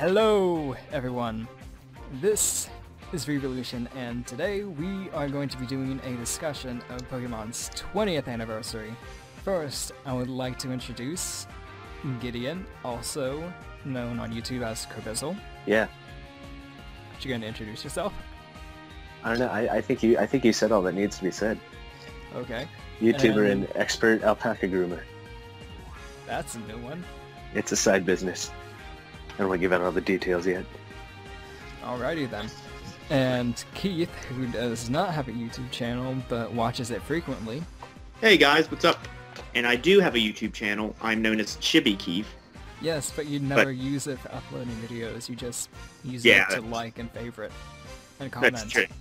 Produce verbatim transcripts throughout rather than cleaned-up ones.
Hello everyone, this is Revolution, and today we are going to be doing a discussion of Pokemon's twentieth anniversary. First, I would like to introduce Gideon, also known on YouTube as Kerbizzle. Yeah. You going to introduce yourself? I don't know, I, I think you I think you said all that needs to be said. Okay. YouTuber and... and expert alpaca groomer. That's a new one. It's a side business. I don't want to give out all the details yet. Alrighty then. And Keith, who does not have a YouTube channel, but watches it frequently. Hey guys, what's up? And I do have a YouTube channel. I'm known as Chibi Keith. Yes, but you never but, use it for uploading videos. You just use yeah, it to like and favorite and comment. That's true.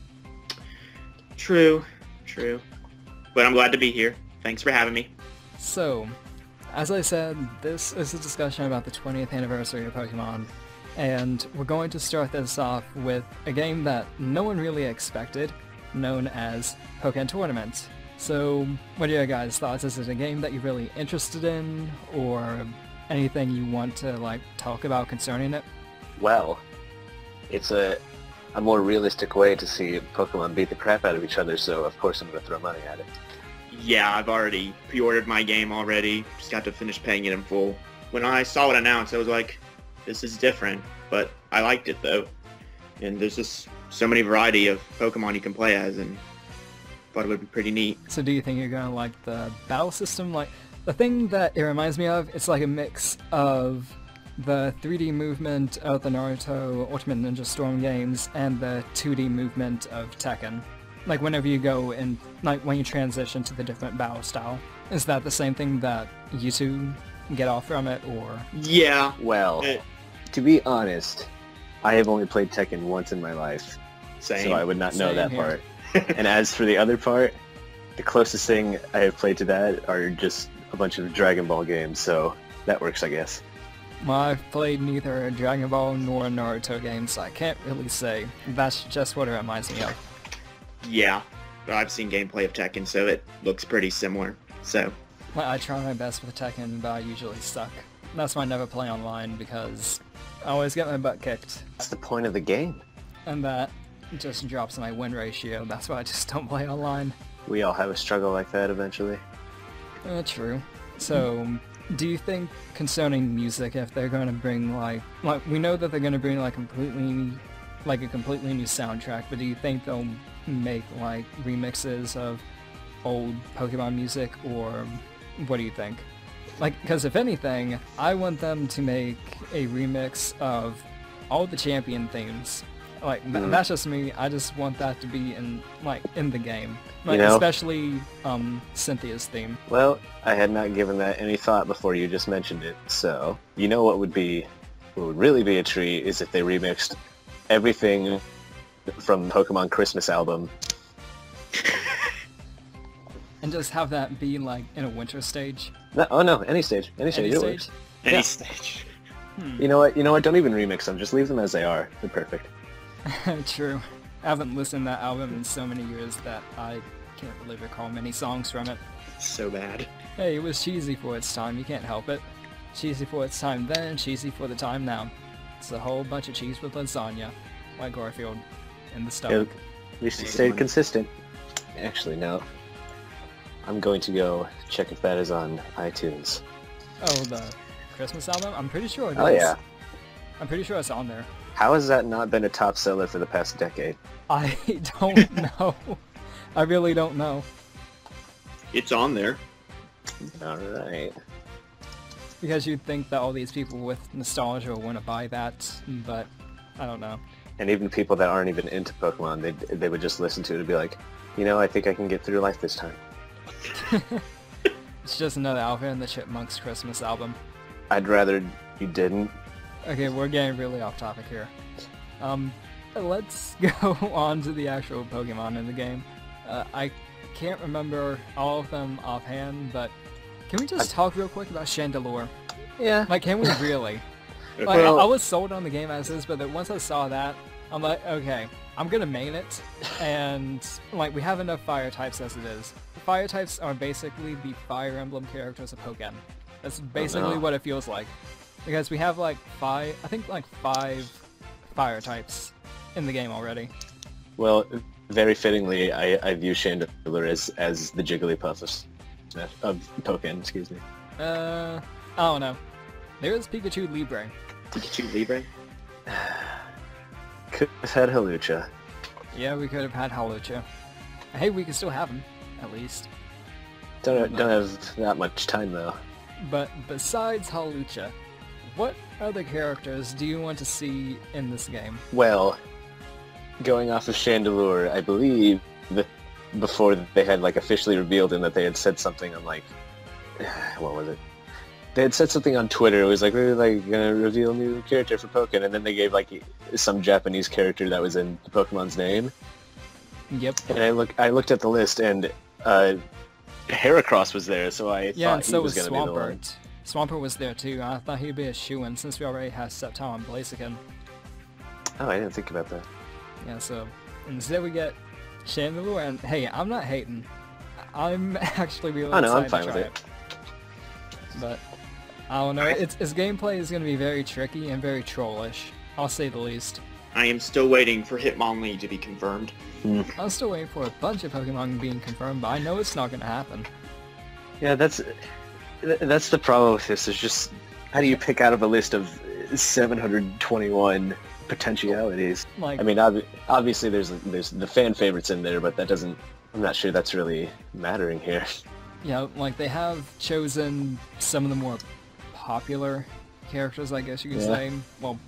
True, true. But I'm glad to be here. Thanks for having me. So, as I said, this is a discussion about the twentieth anniversary of Pokemon, and we're going to start this off with a game that no one really expected, known as Pokkén Tournament. So, what are your guys' thoughts? Is it a game that you're really interested in, or anything you want to like talk about concerning it? Well, it's a a more realistic way to see Pokemon beat the crap out of each other, so of course I'm going to throw money at it. Yeah, I've already pre-ordered my game already. Just got to finish paying it in full. When I saw it announced, I was like, this is different, but I liked it though. And there's just so many variety of Pokemon you can play as, and thought it would be pretty neat. So do you think you're gonna like the battle system? Like, the thing that it reminds me of, it's like a mix of the three D movement of the Naruto Ultimate Ninja Storm games and the two D movement of Tekken. Like whenever you go in, like when you transition to the different battle style. Is that the same thing that you two get off from it, or? Yeah. Well, it, to be honest, I have only played Tekken once in my life, same. so I would not know Same that here. part. And as for the other part, the closest thing I have played to that are just a bunch of Dragon Ball games, so that works, I guess. Well, I've played neither a Dragon Ball nor a Naruto game, so I can't really say. That's just what it reminds me of. Yeah, but I've seen gameplay of Tekken, so it looks pretty similar. So, Like, I try my best with Tekken, but I usually suck. That's why I never play online, because I always get my butt kicked. That's the point of the game. And that just drops my win ratio. That's why I just don't play online. We all have a struggle like that eventually. Uh, true. So, do you think concerning music, if they're going to bring like, like we know that they're going to bring like completely, like a completely new soundtrack, but do you think they'll make like remixes of old Pokemon music, or what do you think? Like, because if anything, I want them to make a remix of all the champion themes. Like, th Mm. that's just me. I just want that to be in, like, in the game. Like, You know? especially, um, Cynthia's theme. Well, I had not given that any thought before you just mentioned it, so you know what would be, what would really be a treat is if they remixed everything from Pokemon Christmas album. And just have that be, like, in a winter stage. No, oh no, any stage, any stage, Any it stage? works. any Yeah. stage. Hmm. You know what? You know what? Don't even remix them. Just leave them as they are. They're perfect. True. I haven't listened to that album in so many years that I can't really recall many songs from it. So bad. Hey, it was cheesy for its time, you can't help it. Cheesy for its time then, cheesy for the time now. It's a whole bunch of cheese with lasagna, like Garfield in the stomach. At least it Nice stayed one. consistent. Actually, no. I'm going to go check if that is on iTunes. Oh, the Christmas album? I'm pretty sure it is. Oh yeah. I'm pretty sure it's on there. How has that not been a top seller for the past decade? I don't know. I really don't know. It's on there. Alright. Because you'd think that all these people with nostalgia would want to buy that, but I don't know. And even people that aren't even into Pokemon, they they would just listen to it and be like, you know, I think I can get through life this time. It's just another Alvin and the Chipmunks Christmas album. I'd rather you didn't. Okay, we're getting really off topic here. Um, let's go on to the actual Pokemon in the game. Uh, I can't remember all of them offhand, but can we just talk real quick about Chandelure? Yeah. Like, can we really? Like, Well- I, I was sold on the game as is, but then once I saw that, I'm like, okay, I'm gonna main it, and like, we have enough fire types as it is. Fire types are basically the Fire Emblem characters of Pokkén. That's basically no. what it feels like. Because we have like five, I think like five fire types in the game already. Well, very fittingly, I, I view Chandelure as, as the Jigglypuff of, of Pokkén, excuse me. Uh, I don't know. There is Pikachu Libre. Pikachu Libre? Could have had Halucha. Yeah, we could have had Halucha. Hey, we can still have him, at least. Don't, don't have that much time, though. But besides Halucha, what other characters do you want to see in this game? Well, going off of Chandelure, I believe that before they had like officially revealed him that they had said something on like, what was it? They had said something on Twitter. It was like, we're like gonna reveal a new character for Pokkén, and then they gave like some Japanese character that was in the Pokemon's name. Yep. And I look, I looked at the list, and uh, Heracross was there, so I yeah, thought and he so was, was gonna be the one. Swampert. Swampert was there too. I thought he'd be a shoo-in since we already have Sceptile and Blaziken. Oh, I didn't think about that. Yeah, so instead we get Chandelure, and hey, I'm not hating. I'm actually really Oh, no, I'm excited fine to with try it. But I don't know. Its its gameplay is going to be very tricky and very trollish. I'll say the least. I am still waiting for Hitmonlee to be confirmed. Mm. I'm still waiting for a bunch of Pokemon being confirmed, but I know it's not going to happen. Yeah, that's that's the problem with this. Is just how do you pick out of a list of seven hundred twenty-one potentialities? Like, I mean, ob obviously there's there's the fan favorites in there, but that doesn't. I'm not sure that's really mattering here. yeah, like they have chosen some of the more popular characters, I guess you could Yeah. say. Well,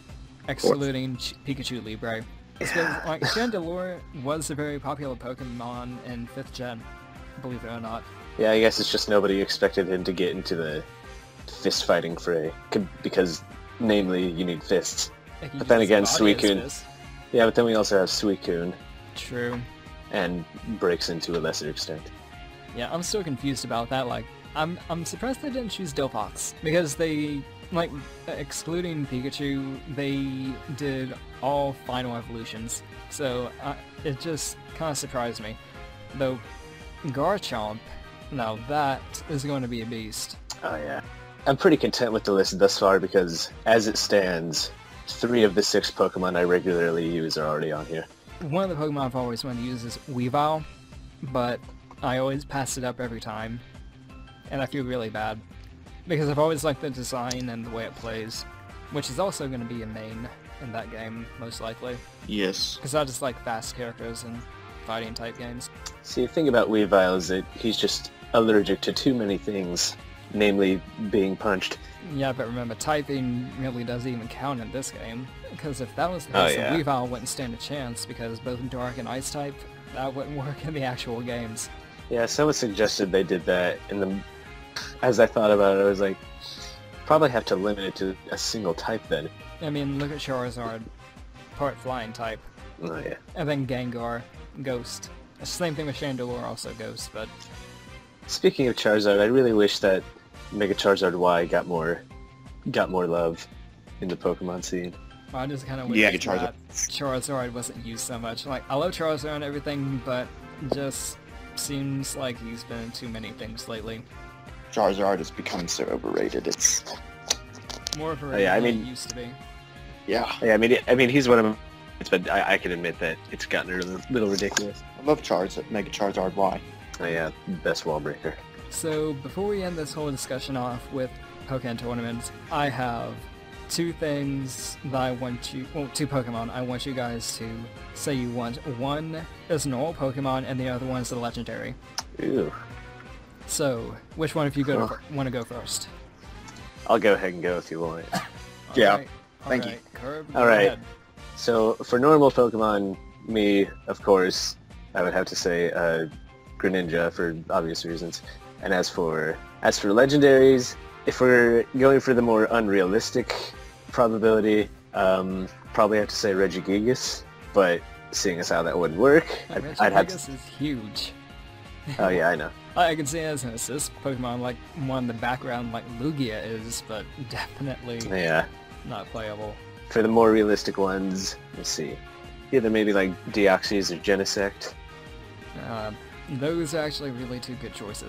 excluding Ch Pikachu Libre. Because, like, Chandelure was a very popular Pokemon in fifth gen, believe it or not. Yeah, I guess it's just nobody expected him to get into the fist fighting fray, c- because namely you need fists. Like, he But then used again, body as Suicune. fist. Yeah, but then we also have Suicune, True. and Breaks to a lesser extent. Yeah, I'm still confused about that. Like, I'm I'm surprised they didn't choose Dilfox, because they, like, excluding Pikachu, they did all final evolutions. So uh, it just kind of surprised me. Though Garchomp, now that is going to be a beast. Oh yeah. I'm pretty content with the list thus far because, as it stands, three of the six Pokemon I regularly use are already on here. One of the Pokemon I've always wanted to use is Weavile, but I always pass it up every time, and I feel really bad. Because I've always liked the design and the way it plays, which is also going to be a main in that game, most likely. Yes. Because I just like fast characters and fighting type games. See, the thing about Weavile is that he's just allergic to too many things, namely being punched. Yeah, but remember, typing really doesn't even count in this game. Because if that was the Oh, case, yeah. then Weavile wouldn't stand a chance, because both Dark and Ice type, that wouldn't work in the actual games. Yeah, someone suggested they did that, and the, as I thought about it, I was like, probably have to limit it to a single type then. I mean, look at Charizard, part flying type, Oh yeah. and then Gengar, Ghost. It's the same thing with Chandelure, also Ghost, but Speaking of Charizard, I really wish that Mega Charizard Y got more, got more love in the Pokemon scene. I just kind of wish Yeah, that Charizard. Charizard wasn't used so much. Like, I love Charizard and everything, but just seems like he's been in too many things lately. Charizard has become so overrated. It's More of a Oh, yeah, I than he mean- used to be. yeah. Yeah, I mean, I mean, he's one of them, but I, I can admit that it's gotten a little, little ridiculous. I love Charizard. Mega Charizard Y. Oh yeah, best wall breaker. So, before we end this whole discussion off with Pokkén Tournament, I have two things that I want you, well, two Pokemon I want you guys to say you want. One is a normal Pokemon, and the other one is a legendary. Ooh. So, which one of you go Oh. want to go first? I'll go ahead and go if you want. Yeah, Alright, thank alright, Curb, All go right. ahead. So for normal Pokemon, me, of course, I would have to say uh, Greninja for obvious reasons. And as for as for legendaries, if we're going for the more unrealistic probability, um, probably have to say Regigigas. But seeing as how that wouldn't work, I'd, I'd have to. Regigigas is huge. Oh yeah, I know. I I can see it as an assist Pokemon, like one in the background, like Lugia is, but definitely Yeah. not playable. For the more realistic ones, let's see. Either maybe like Deoxys or Genesect. Uh, those are actually really two good choices.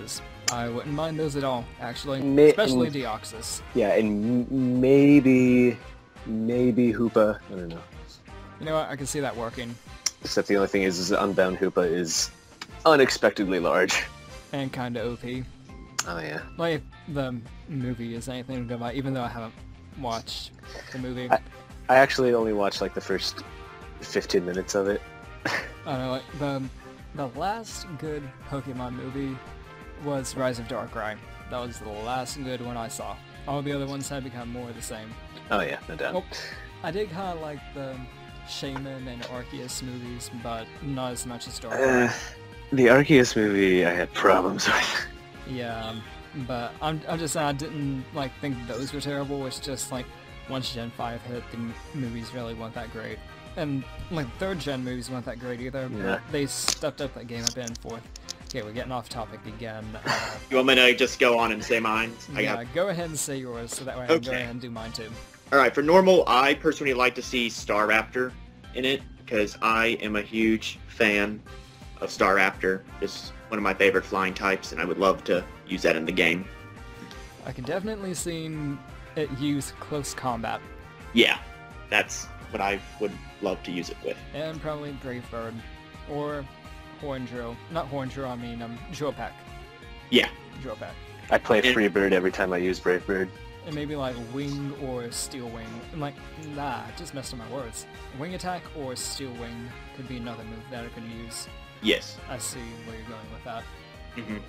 I wouldn't mind those at all, actually. May- Especially and- Deoxys. Yeah, and m- maybe, maybe Hoopa. I don't know. You know what? I can see that working. Except the only thing is, is Unbound Hoopa is unexpectedly large. And kinda O P. Oh yeah. Like, if the movie is anything to go by, even though I haven't watched the movie. I, I actually only watched like the first fifteen minutes of it. I don't know, like, the, the last good Pokemon movie was Rise of Darkrai. That was the last good one I saw. All the other ones had become more of the same. Oh yeah, no doubt. Well, I did kind of like the Shaman and Arceus movies, but not as much as Darkrai. Uh, the Arceus movie I had problems with. Yeah, but I'm, I'm just saying I didn't like think those were terrible. It's just like once Gen five hit, the m- movies really weren't that great. And like third gen movies weren't that great either. Yeah. But they stepped up that game a bit and forth. Okay, we're getting off topic again. Uh, You want me to just go on and say mine? I yeah, got. go ahead and say yours, so that way I can go Okay. ahead and do mine too. All right, for normal, I personally like to see Staraptor in it because I am a huge fan of Staraptor. It's one of my favorite flying types, and I would love to use that in the game. I can definitely see it use close combat, Yeah, that's what I would love to use it with. and probably Brave Bird, or Horndrill. Not Horndrill, I mean um, Jolpak. Yeah, Jolpak. I play And- Freebird every time I use Brave Bird. And maybe like Wing or Steel Wing. And like, nah, I just messed up my words. Wing Attack or Steel Wing could be another move that I could use. yes. I see where you're going with that. hmm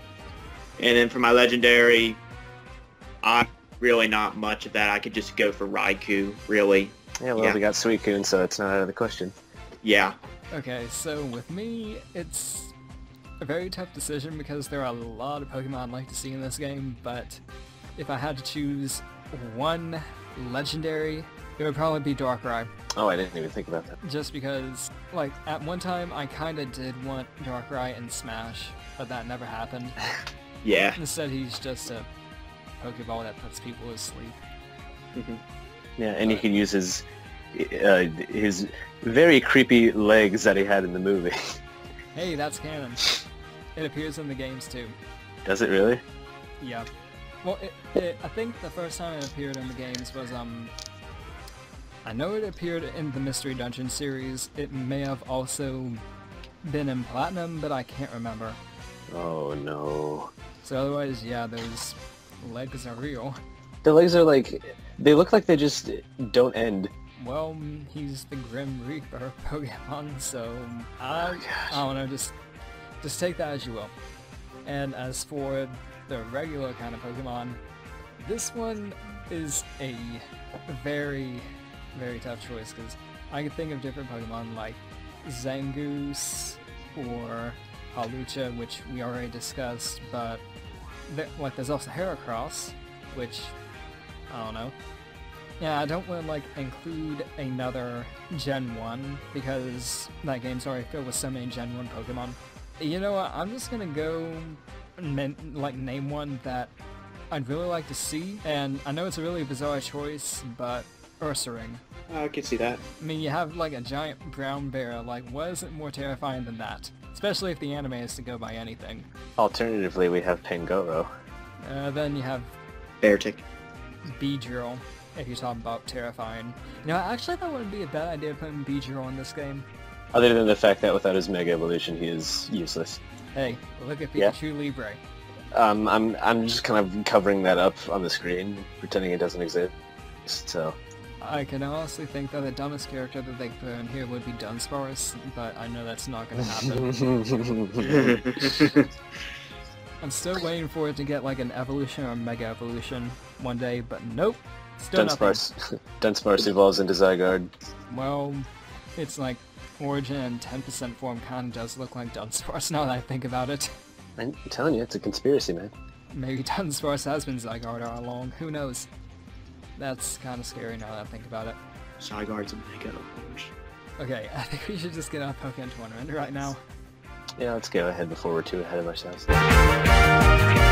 And then for my legendary, I really not much of that. I could just go for Raikou, really. Yeah, well, Yeah. we got Suicune, so it's not out of the question. Yeah. Okay, so with me, it's a very tough decision because there are a lot of Pokemon I'd like to see in this game, but if I had to choose one legendary, it would probably be Darkrai. Oh, I didn't even think about that. Just because, like, at one time I kinda did want Darkrai in Smash, but that never happened. Yeah. Instead he's just a Pokeball that puts people to sleep. hmm Yeah, and he could use his uh, his very creepy legs that he had in the movie. Hey, that's canon. It appears in the games too. Does it really? Yeah. Well, it, it, I think the first time it appeared in the games was, um... I know it appeared in the Mystery Dungeon series. It may have also been in Platinum, but I can't remember. Oh no. So otherwise, yeah, those legs are real. The legs are like, they look like they just don't end. Well, he's the Grim Reaper Pokemon, so I, Oh, gosh. I don't know, just, just take that as you will. And as for the regular kind of Pokemon, this one is a very, very tough choice, because I can think of different Pokemon like Zangoose or Hawlucha, which we already discussed, but there, like there's also Heracross, which, I don't know. Yeah, I don't want to like include another Gen one because that game's already filled with so many Gen one Pokemon. You know what? I'm just gonna go men- like name one that I'd really like to see, and I know it's a really bizarre choice, but Ursaring. I can see that. I mean, you have like a giant brown bear. Like, what is it more terrifying than that? Especially if the anime is to go by anything. Alternatively, we have Pangoro. Uh, then you have Beartic. Beedrill, if you're talking about terrifying. You know, actually that wouldn't be a bad idea putting Beedrill in this game. Other than the fact that without his Mega Evolution, he is useless. Hey, look at Yeah. Pikachu Libre. Um, I'm I'm just kind of covering that up on the screen, pretending it doesn't exist. So I can honestly think that the dumbest character that they put in here would be Dunsparce, but I know that's not going to happen. I'm still waiting for it to get like an evolution or a mega evolution one day, but nope. Still nothing. Dunsparce Dunsparce evolves into Zygarde. Well, it's like Origin and ten percent form kind of does look like Dunsparce now that I think about it. I'm telling you, it's a conspiracy, man. Maybe Dunsparce has been Zygarde all along, who knows? That's kind of scary now that I think about it. Zygarde's a mega evolution. Okay, I think we should just get off Pokkén Tournament right now. Yeah, let's go ahead before we're too ahead of ourselves.